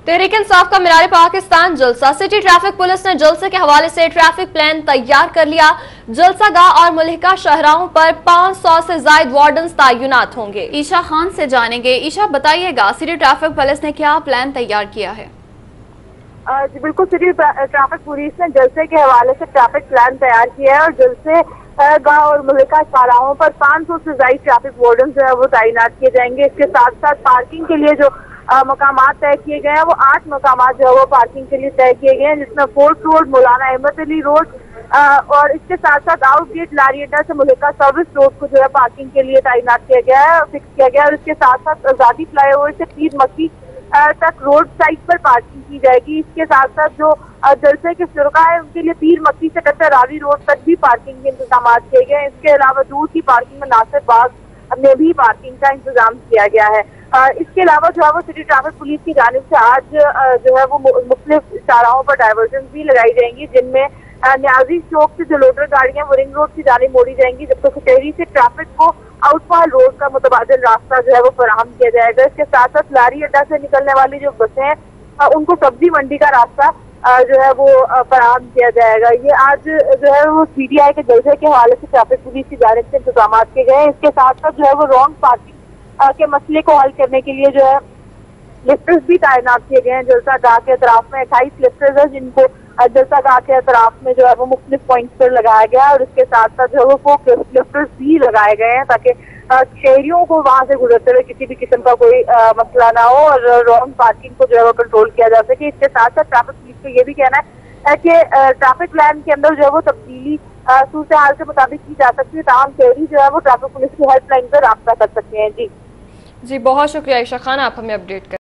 तहरीक इंसाफ का मीनार पाकिस्तान जलसा। City traffic police ने जलसे के हवाले से ट्रैफिक प्लान तैयार कर लिया। जलसा गाह और मलिका शाहराहों पर 500 से ज्यादा वार्डन्स तैनात होंगे। ईशा खान से जानेंगे। ईशा, बताइएगा सिटी ट्रैफिक पुलिस ने क्या प्लान तैयार किया है? जी बिल्कुल, सिटी ट्रैफिक पुलिस ने जलसे के हवाले से ट्रैफिक प्लान तैयार किया है और जलसे गाह और मलिका शाहराहों पर 500 से ज्यादा ट्रैफिक वार्डन जो है वो तैनात किए जाएंगे। इसके साथ साथ पार्किंग के लिए जो मकामात तय किए गए हैं वो 8 मकामात जो है वो पार्किंग के लिए तय किए गए हैं, जिसमें फोर्ट रोड, मौलाना अहमद अली रोड और इसके साथ साथ आउट गेट लारी अड्डा से मलिका सर्विस रोड को जो है पार्किंग के लिए तैनात किया गया है, फिक्स किया गया है। और इसके साथ साथ आजादी फ्लाईओवर से पीर मक्की तक रोड साइड पर पार्किंग की जाएगी। इसके साथ साथ जो जलसे के शुरका है उनके लिए पीर मक्की से कच्चा रावी रोड तक भी पार्किंग के इंतजाम किए गए हैं। इसके अलावा दूर की पार्किंग में नासिर बाग में भी पार्किंग का इंतजाम किया गया है। इसके अलावा जो है वो सिटी ट्रैफिक पुलिस की जानिब से आज जो है वो मुख्तलिफ शाहराहों पर डायवर्जन भी लगाई जाएंगी, जिनमें न्याजी चौक से जो लोडर गाड़ियां वो रिंग रोड की जानिब मोड़ी जाएंगी, जबकि कचहरी से ट्रैफिक को आउटफॉल रोड का मुतबादिल रास्ता जो है वो फराहम किया जाएगा। इसके साथ साथ लारी अड्डा से निकलने वाली जो बसें हैं उनको सब्जी मंडी का रास्ता जो है वो फराहम किया जाएगा। ये आज जो है वो CTI के जलसे के हवाले से ट्रैफिक पुलिस की जानिब से इंतजाम किए गए हैं। इसके साथ साथ जो है वो रॉन्ग पार्किंग के मसले को हल करने के लिए जो है लिफ्टर्स भी तैनात किए गए हैं। जलसा गाह के अतराफ में 28 लिफ्टर्स है, जिनको जलसा गाह के अतराफ में जो है वो मुख्तलिफ पॉइंट्स पर लगाया गया है और इसके साथ साथ जो है वो लिफ्टर्स भी लगाए गए हैं ताकि शहरियों को वहां से गुजरते हुए किसी भी किस्म का कोई मसला ना हो और रॉन्ग पार्किंग को जो है वो कंट्रोल किया जा सके। इसके साथ साथ ट्रैफिक पुलिस को ये भी कहना है कि ट्रैफिक प्लान के अंदर जो है वो तब्दीली सूरत हाल के मुताबिक की जा सकती है। तमाम शहरी जो है वो ट्रैफिक पुलिस की हेल्पलाइन पर राब्ता कर सकते हैं। जी बहुत शुक्रिया ईशा खान, आप हमें अपडेट कर